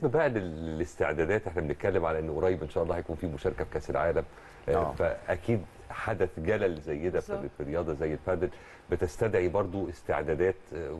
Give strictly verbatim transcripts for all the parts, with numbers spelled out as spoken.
بقى للاستعدادات، احنا بنتكلم على انه قريب ان شاء الله هيكون في مشاركه في كاس العالم. آه. فاكيد حدث جلل زي ده في رياضه زي البادل بتستدعي برضو استعدادات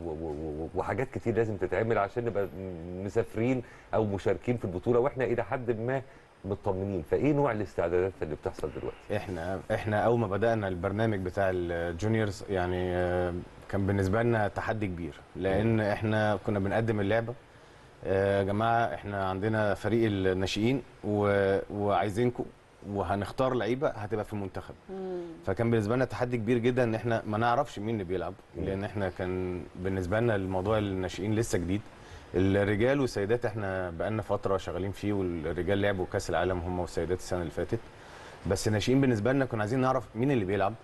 وحاجات كتير لازم تتعمل عشان نبقى مسافرين او مشاركين في البطوله واحنا الى حد ما مطمنين. فايه نوع الاستعدادات اللي بتحصل دلوقتي؟ احنا احنا اول ما بدانا البرنامج بتاع الجونيورز يعني كان بالنسبه لنا تحدي كبير، لان احنا كنا بنقدم اللعبه يا جماعه احنا عندنا فريق الناشئين وعايزينكم وهنختار لعيبه هتبقى في المنتخب. فكان بالنسبه لنا تحدي كبير جدا ان احنا ما نعرفش مين اللي بيلعب، لان احنا كان بالنسبه لنا الموضوع الناشئين لسه جديد. الرجال والسيدات احنا بقالنا فتره شغالين فيه، والرجال لعبوا كاس العالم هم والسيدات السنه اللي فاتت، بس الناشئين بالنسبه لنا كنا عايزين نعرف مين اللي بيلعب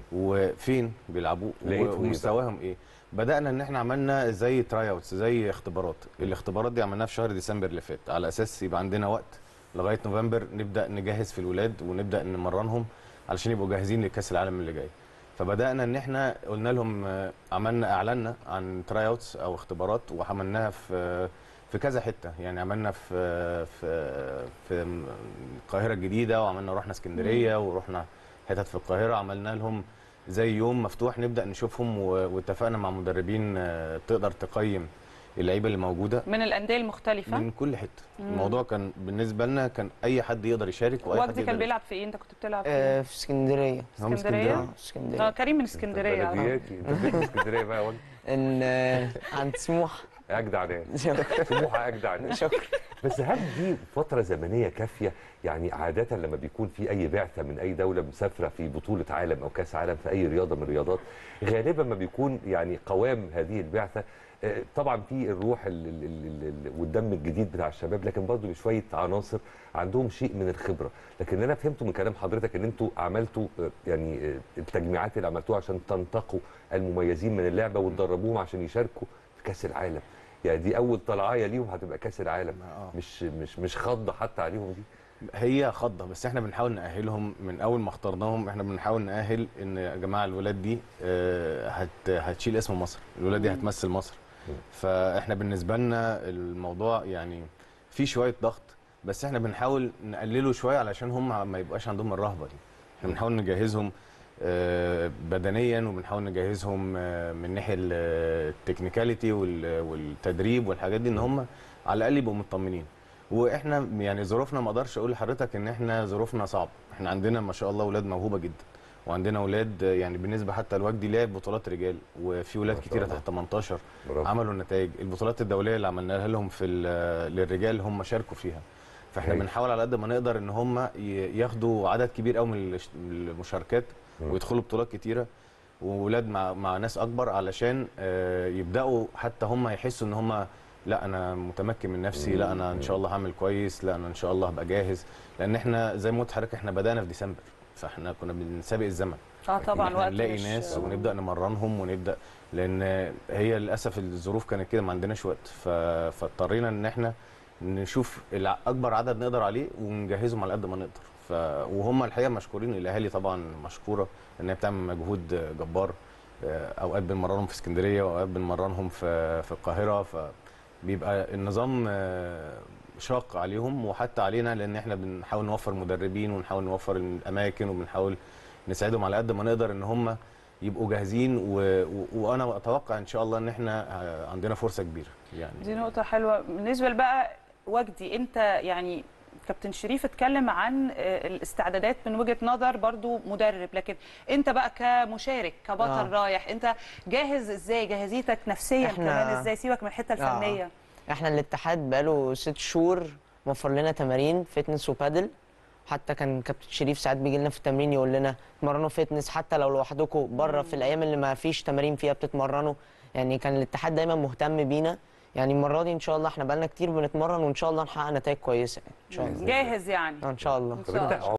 وفين بيلعبوا ومستواهم ايه. بدانا ان احنا عملنا زي تراي اوتس، زي اختبارات. الاختبارات دي عملناها في شهر ديسمبر اللي فات على اساس يبقى عندنا وقت لغايه نوفمبر نبدا نجهز في الولاد ونبدا نمرنهم علشان يبقوا جاهزين لكاس العالم اللي جاي. فبدانا ان احنا قلنا لهم، عملنا اعلنا عن تراي اوتس او اختبارات وعملناها في في كذا حته، يعني عملنا في في في القاهره الجديده، وعملنا رحنا اسكندريه ورحنا حتت في القاهره، عملنا لهم زي يوم مفتوح نبدا نشوفهم، واتفقنا مع مدربين تقدر تقيم اللعيبه اللي موجوده من الانديه المختلفه من كل حته. مم. الموضوع كان بالنسبه لنا كان اي حد يقدر يشارك واي حد وجدي كان بيلعب في ايه؟ انت كنت بتلعب في آه في اسكندريه. اسكندريه؟ اه اسكندريه. اه كريم من اسكندريه. بلدياتي. انت فين اسكندريه بقى يا وجدي؟ ان عند سموحه. اجدع ناس. سموحه اجدع ناس. بس هل دي فتره زمنيه كافيه؟ يعني عاده لما بيكون في اي بعثه من اي دوله مسافره في بطوله عالم او كاس عالم في اي رياضه من الرياضات، غالبا ما بيكون يعني قوام هذه البعثه طبعا في الروح والدم الجديد بتاع الشباب، لكن برضه بشويه عناصر عندهم شيء من الخبره. لكن انا فهمته من كلام حضرتك ان انتوا عملتوا يعني التجميعات اللي عملتوها عشان تنتقوا المميزين من اللعبه وتدربوهم عشان يشاركوا في كاس العالم. يعني دي اول طلعايه ليهم هتبقى كاس العالم. آه. مش مش مش خضه حتى عليهم دي؟ هي خضه، بس احنا بنحاول نأهلهم من اول ما اخترناهم. احنا بنحاول نأهل ان يا جماعه الولاد دي هت هتشيل اسم مصر، الولاد دي هتمثل مصر. فاحنا بالنسبه لنا الموضوع يعني في شويه ضغط، بس احنا بنحاول نقلله شويه علشان هم ما يبقاش عندهم الرهبه دي. احنا بنحاول نجهزهم بدنيا، وبنحاول نجهزهم من ناحيه التكنيكاليتي والتدريب والحاجات دي، ان هم على الاقل يبقوا مطمنين. واحنا يعني ظروفنا ما اقدرش اقول لحضرتك ان احنا ظروفنا صعبه، احنا عندنا ما شاء الله اولاد موهوبه جدا، وعندنا اولاد يعني بالنسبه حتى لوجدي لعب بطولات رجال، وفي اولاد كتيره تحت تمنتاشر عملوا نتائج. البطولات الدوليه اللي عملناها لهم في للرجال هم شاركوا فيها. فاحنا بنحاول على قد ما نقدر ان هم ياخدوا عدد كبير قوي من المشاركات ويدخلوا بطولات كتيره، واولاد مع مع ناس اكبر علشان يبداوا حتى هم يحسوا ان هم لا انا متمكن من نفسي، لا انا ان شاء الله هعمل كويس، لا انا ان شاء الله هبقى جاهز. لان احنا زي ما قلت لحضرتك احنا بدانا في ديسمبر، فاحنا كنا بنسابق الزمن. اه طبعا وقت نلاقي ناس ونبدا نمرنهم ونبدا، لان هي للاسف الظروف كانت كده ما عندناش وقت، فاضطرينا ان احنا نشوف اكبر عدد نقدر عليه ونجهزهم على قد ما نقدر. ف وهم الحقيقه مشكورين، الاهالي طبعا مشكوره ان هي بتعمل مجهود جبار. اوقات بنمرنهم في اسكندريه واوقات بنمرنهم في في القاهره، فبيبقى النظام شاق عليهم وحتى علينا، لان احنا بنحاول نوفر مدربين ونحاول نوفر الاماكن وبنحاول نساعدهم على قد ما نقدر ان هم يبقوا جاهزين. و... و... وانا اتوقع ان شاء الله ان احنا عندنا فرصه كبيره. يعني دي نقطه حلوه. بالنسبه بقى وجدي، انت يعني كابتن شريف اتكلم عن الاستعدادات من وجهه نظر برضو مدرب، لكن انت بقى كمشارك كبطل آه. رايح، انت جاهز ازاي؟ جاهزيتك نفسيا كمان ازاي؟ سيبك من الحته الفنيه. آه. احنا الاتحاد بقاله ست شهور موفر لنا تمارين فتنس وبادل. حتى كان كابتن شريف ساعات بيجي لنا في التمرين يقول لنا اتمرنوا فتنس حتى لو لوحدكم بره في الايام اللي ما فيش تمارين فيها بتتمرنوا. يعني كان الاتحاد دايما مهتم بينا. يعني المره دي ان شاء الله احنا بقالنا كتير بنتمرن وان شاء الله نحقق نتائج كويسه ان شاء الله. جاهز يعني؟ ان شاء الله. ان شاء الله.